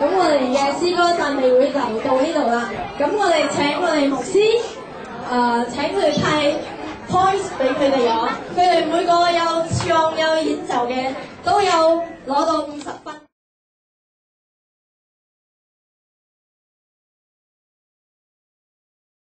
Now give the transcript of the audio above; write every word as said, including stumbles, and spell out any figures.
咁我哋嘅詩歌讚美會就到呢度啦。咁我哋請我哋牧師，誒、呃、請佢哋派 points 俾佢哋攞，佢哋每個有唱有演奏嘅都有攞到五十。